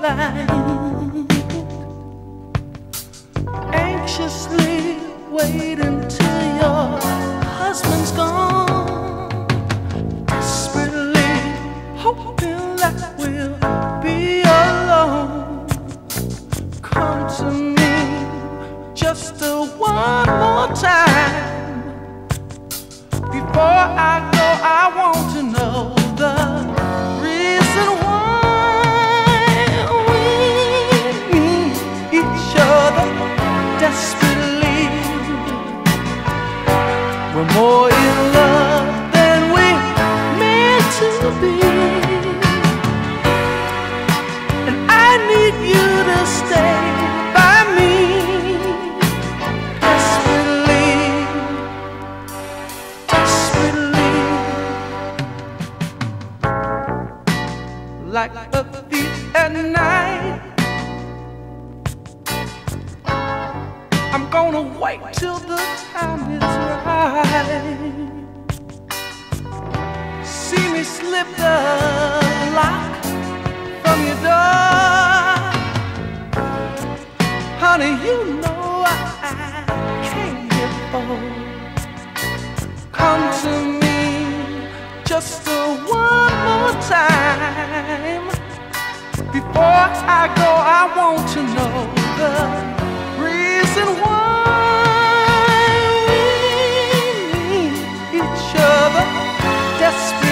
blind, anxiously waiting till your husband's gone, desperately hoping that we'll be alone. Come to me just one more time. Before I go, I want to know the reason why we need each other desperately. We're more in love than we're meant to be, and I need you to stay by me desperately, desperately. Like a thief at night, I'm gonna wait till the time is right. See me slip the lock from your door, honey, you know I can't get bored. Come to me just one more time. Before I go, I want to know the reason why we need each other desperately.